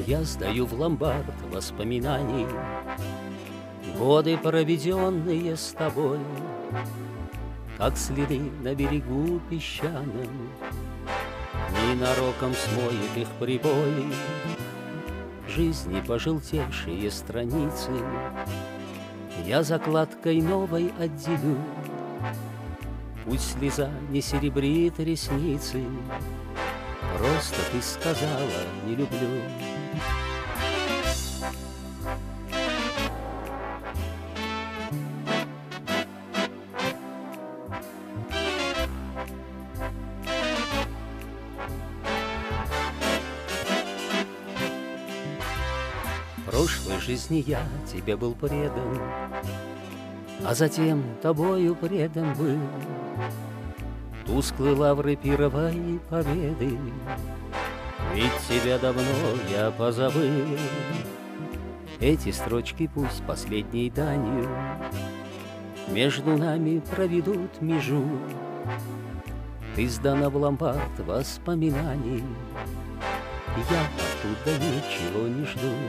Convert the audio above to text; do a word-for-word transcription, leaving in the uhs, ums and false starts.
Я сдаю в ломбард воспоминаний годы, проведенные с тобой, как следы на берегу песчаном. Ненароком смоет их прибой, жизни пожелтевшие страницы я закладкой новой отделю. Пусть слеза не серебрит ресницы, просто ты сказала «не люблю». В прошлой жизни я тебе был предан, а затем тобою предан был. Тусклые лавры пировой победы, ведь тебя давно я позабыл. Эти строчки пусть последней данью между нами проведут межу. Ты сдана в ломбард воспоминаний, я оттуда ничего не жду.